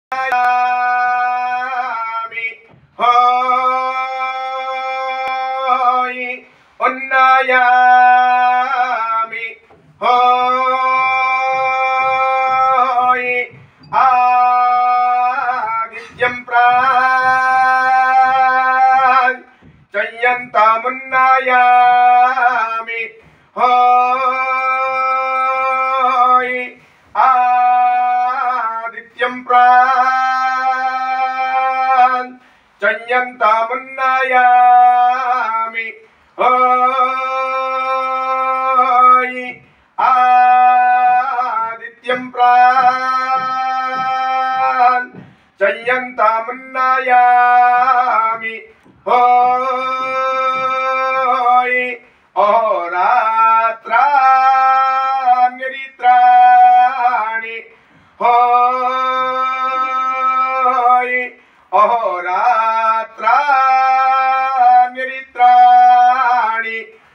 होय उन्नयामि होय आदित्यं प्राञ्चयन्तमुन्नयामि होय आदित्यं प्राञ्चयन्तमुन्नयामि होय आदित्यं प्राञ्चयन्तमुन्नयामि होय अहोरात्राण्यरित्राणि होय अहोरात्राण्यरित्राणि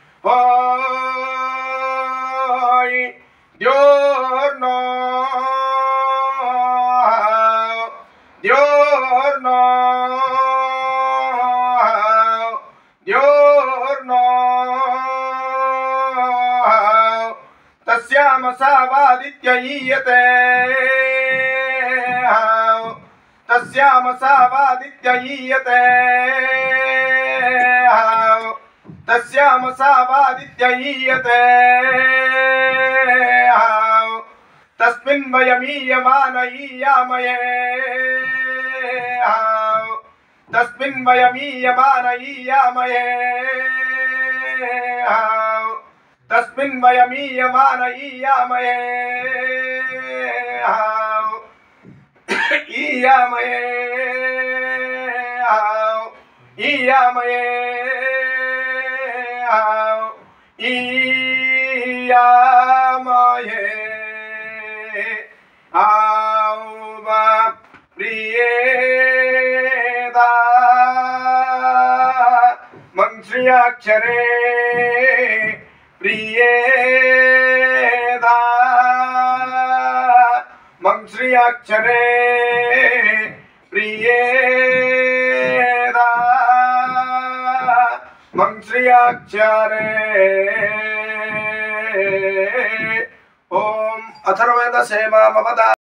होय द्योर्नो द्योर्नो द्योर्नो तस्यामसावादित्य ईयते तस्यामसावादित्य ईयते तस्यामसावादित्य ईयते तस्मिन् वयमीयमान ईयामहे तस्मिन् वयमीयमान ईयामहे तस्मिन् वयमीयमान ईयामहे ईयामहे ईयामहे ईयामहे आव प्रियेदा मंश्रियाक्षरे प्रियेदा मंश्रियाक्षरे प्रियेदा मंश्रियाक्षरे ओम अथर्ववेद सेवा ममदा